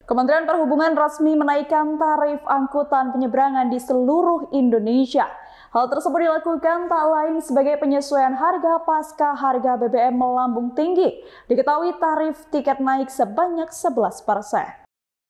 Kementerian Perhubungan resmi menaikkan tarif angkutan penyeberangan di seluruh Indonesia. Hal tersebut dilakukan tak lain sebagai penyesuaian harga pasca harga BBM melambung tinggi. Diketahui tarif tiket naik sebanyak 11%.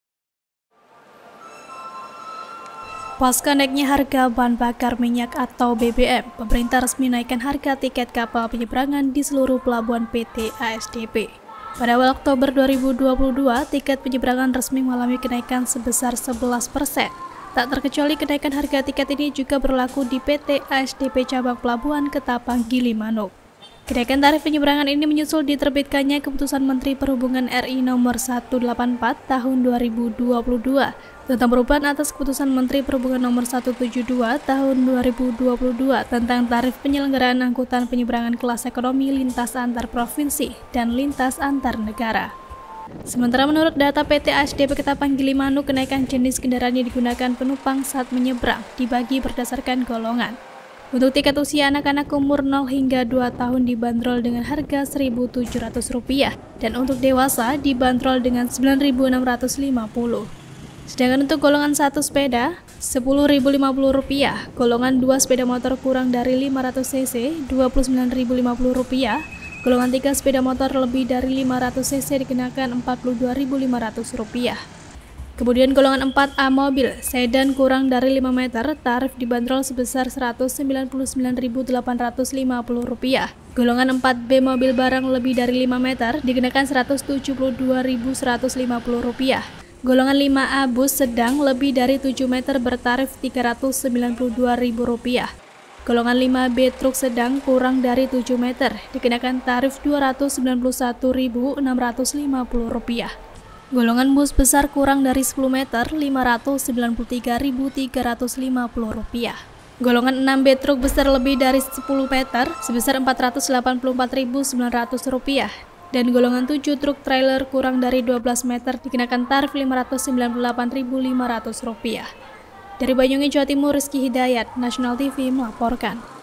Pasca naiknya harga bahan bakar minyak atau BBM, pemerintah resmi naikkan harga tiket kapal penyeberangan di seluruh pelabuhan PT ASDP. Pada awal Oktober 2022, tiket penyeberangan resmi mengalami kenaikan sebesar 11%. Tak terkecuali kenaikan harga tiket ini juga berlaku di PT ASDP Cabang Pelabuhan Ketapang, Gilimanuk. Kenaikan tarif penyeberangan ini menyusul diterbitkannya Keputusan Menteri Perhubungan RI Nomor 184 Tahun 2022 tentang perubahan atas Keputusan Menteri Perhubungan Nomor 172 Tahun 2022 tentang tarif penyelenggaraan angkutan penyeberangan kelas ekonomi lintas antar provinsi dan lintas antar negara. Sementara menurut data PT ASDP Ketapang Gilimanuk, kenaikan jenis kendaraan yang digunakan penumpang saat menyeberang dibagi berdasarkan golongan. Untuk tiket usia anak-anak umur 0 hingga 2 tahun dibanderol dengan harga Rp1.700 dan untuk dewasa dibanderol dengan Rp9.650. Sedangkan untuk golongan 1 sepeda Rp10.050, golongan 2 sepeda motor kurang dari 500 cc Rp29.050, golongan 3 sepeda motor lebih dari 500 cc dikenakan Rp42.500. Kemudian golongan 4A mobil sedan kurang dari 5 meter tarif dibanderol sebesar Rp199.850. Golongan 4B mobil barang lebih dari 5 meter dikenakan Rp172.150. Golongan 5A bus sedang lebih dari 7 meter bertarif Rp392.000. Golongan 5B truk sedang kurang dari 7 meter dikenakan tarif Rp291.650. Golongan bus besar kurang dari 10 meter Rp593.350. Golongan 6B truk besar lebih dari 10 meter sebesar Rp484.900 dan golongan 7 truk trailer kurang dari 12 meter dikenakan tarif Rp598.500. Dari Banyuwangi, Jawa Timur, Rizky Hidayat, Nasional TV melaporkan.